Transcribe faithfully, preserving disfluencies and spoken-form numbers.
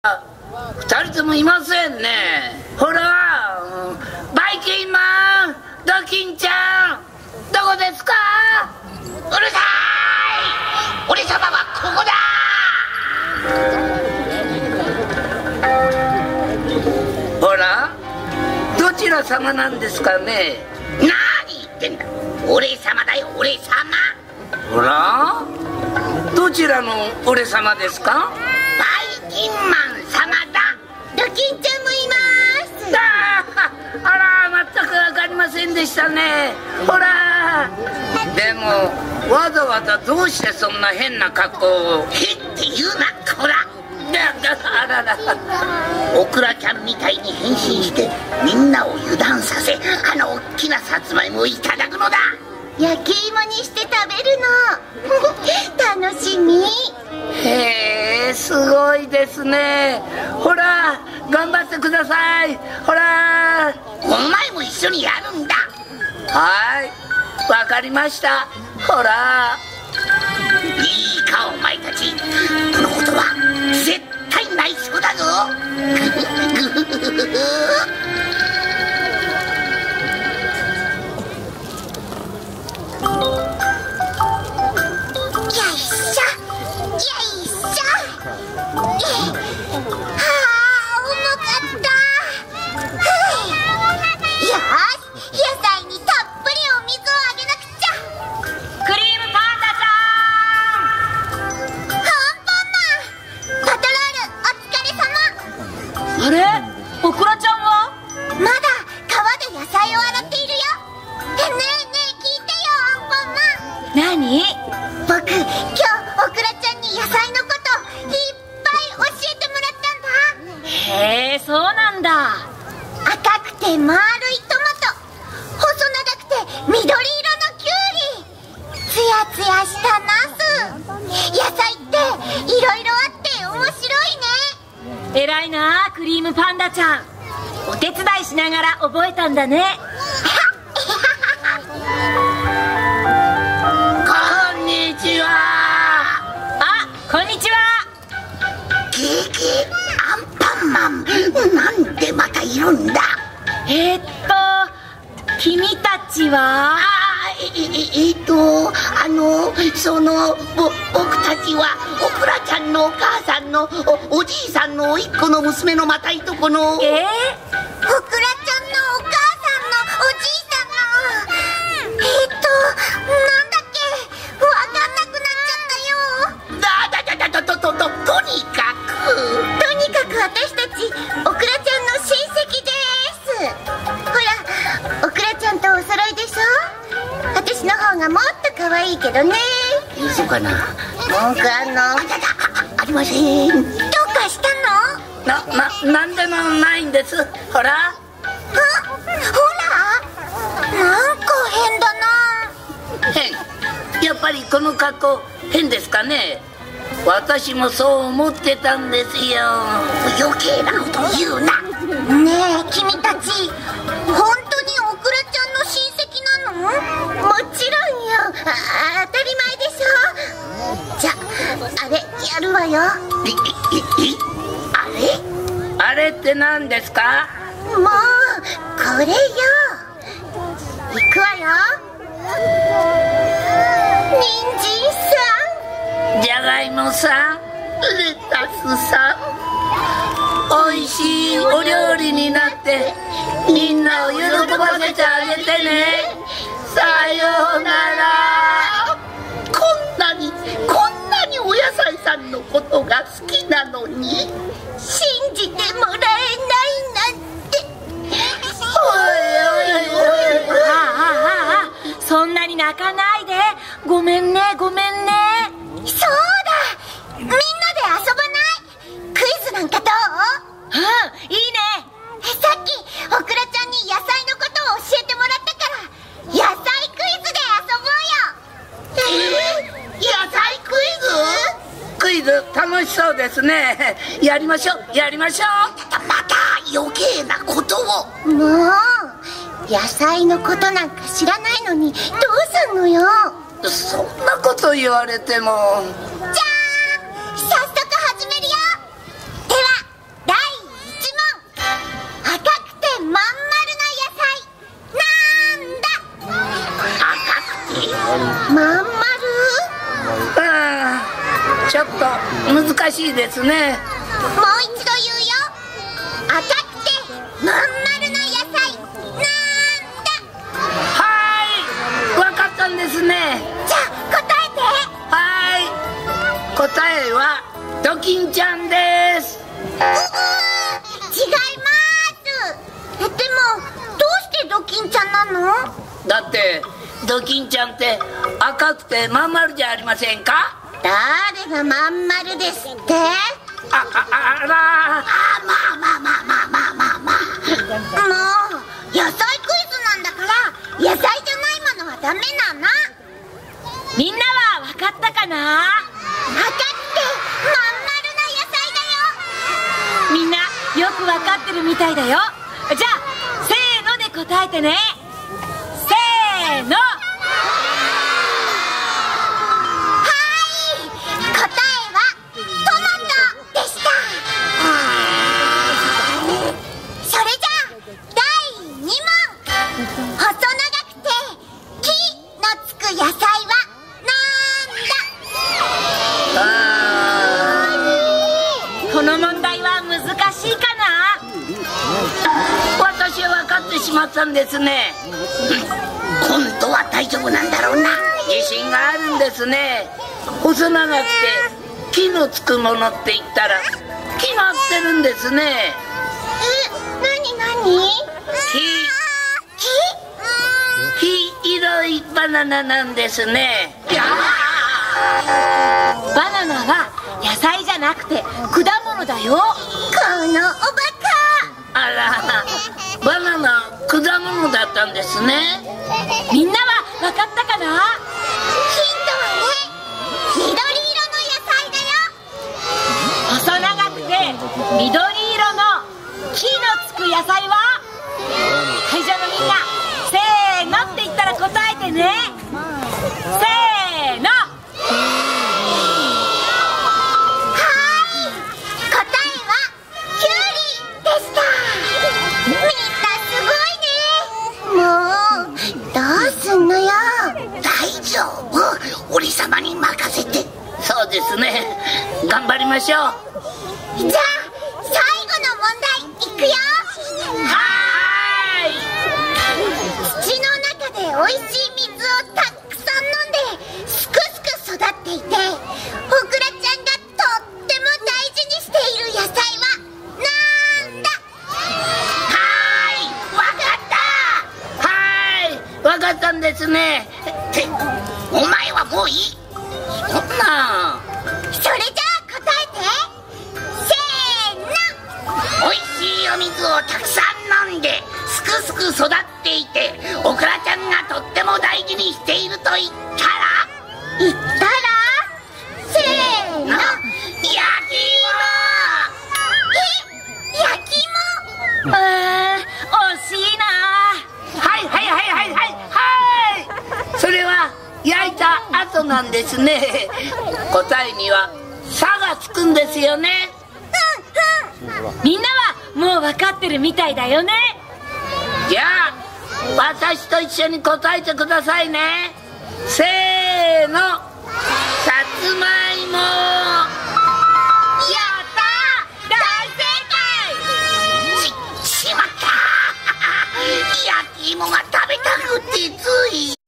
二人ともいませんね。ほら、バイキンマン、ドキンちゃん、どこですか？ うるさい！俺様はここだ！ほら、どちら様なんですかね？ 何言ってんだ。俺様だよ、俺様。 ほら、どちらの俺様ですか？ バイキンマン様だ。ドキンちゃんもいます。 ああ、あら、全く分かりませんでしたね。ほら、でもわざわざどうしてそんな変な格好を。 変って言うな、こら。 あらら、 オクラちゃんみたいに変身してみんなを油断させ、あの大きなさつまいもをいただくのだ。 焼き芋にして食べるの楽しみ。 へえ、すごいですね。ほら、頑張ってください。ほら、 お前も一緒にやるんだ。 はい、わかりました。ほら、 いいかお前たち、このことは絶対内緒だぞ。 偉いな、クリームパンダちゃん。お手伝いしながら覚えたんだね。 こんにちは。 あ、こんにちは。 ケーキ、アンパンマン、なんでまたいるんだ？ えー、っと君たちは？ あえええっとあのそのぼ僕たちはオクラちゃんのお母さんの お, おじいさんのおいっ子の娘のまたいとこの。 えー、 オクラちゃんのお母さんのおじいさんのえっとなんだっけ、わかんなくなっちゃったよ。 だだだだだととととにかくとにかく私たちオクラちゃんの親戚です。ほら、オクラちゃんとお揃いでしょ。私の方がもっと可愛いけどね。 そうかな。 文句あんの？ あ, あ, ありません。 どうかしたの？ な、な、なんでもないんです。ほら、 あ、ほら、なんか変だな。 変。やっぱりこの格好変ですかね。私もそう思ってたんですよ。 余計なこと言うな。 ねえ、君たち本当にオクラちゃんの親戚なの？もちろんよ。あ、当たり前でしょ。じゃあ、あれやるわよ。 えええあれあれって何ですか？ もうこれよ。いくわよ。人参さん、 じゃがいもさん、レタスさん、おいしいお料理になってみんなを喜ばせてあげてね。さようなら。 こんなにこんなにお野菜さんのことが好きなのに信じてもらえないなんて。 おいおいおい。 あああああ、そんなに泣かないで。ごめんね、ごめんね。 そうだ、みんなで遊ばない？クイズなんかどう？ うん、いいね。 さっきオクラちゃんに野菜のことを教えてもらったから、野菜クイズで遊ぼうよ。 えー、野菜クイズ？ クイズ楽しそうですね。やりましょう、やりましょう。 また余計なことを。 もう野菜のことなんか知らないのにどうすんのよ。 そんなこと言われても。 じゃあ早速始めるよ。では難しいですね。 もう一度言うよ。赤くてまん丸な野菜なんだ。 はい、わかったんですね。 じゃあ答えて。 はい、答えはドキンちゃんです。 うう違います。でもどうしてドキンちゃんなの？ だってドキンちゃんって赤くてまん丸じゃありませんか？ 誰がまん丸ですって？ あ、あ、あらあ、まあまあまあまあまあまあまあ。 もう野菜クイズなんだから野菜じゃないものはダメなの。 みんなは分かったかな？ 赤くてまん丸な野菜だよ。 みんなよく分かってるみたいだよ。じゃあせーので答えてね。せーの。この問題は難しいかな？ 私は分かってしまったんですね。 今度は大丈夫なんだろうな。 自信があるんですね。細長くて木のつくものって言ったら決まってるんですね。 え、なになに？ ひ木？ 黄色いバナナなんですね。 バナナは野菜じゃなくて果物だよ。 このおバカ。 あら、バナナ果物だったんですね。 みんなは分かったかな？ ヒントはね、緑色の野菜だよ。 細長くて緑色の木のつく野菜は？会場のみんなせーのって言ったら答えてね。せーの。 俺様に任せて。 そうですね、頑張りましょう。 じゃあ最後の問題いくよ。 はーい。 土の中でおいしい水をたくさん飲んですくすく育っていて、オクラちゃんがとっても大事にしている野菜はなんだ？ はーい、わかった。 はーい、わかったんですね。 ってお前はもういい。 そんな。 それじゃあ答えて。せーの。 おいしいお水をたくさん飲んですくすく育っていて、オクラちゃんがとっても大事にしていると言ったら言ったらせーの。 の焼きえ、焼き芋？ うーん、惜しいな。 はいはいはいはいはいはい。それは焼いた後なんですね。答えには「さ」がつくんですよね。 みんなはもう分かってるみたいだよね。 じゃあ私と一緒に答えてくださいね。せーの。さつまいも。 やったー、大正解。 ししまった焼き芋が食べたくてつい。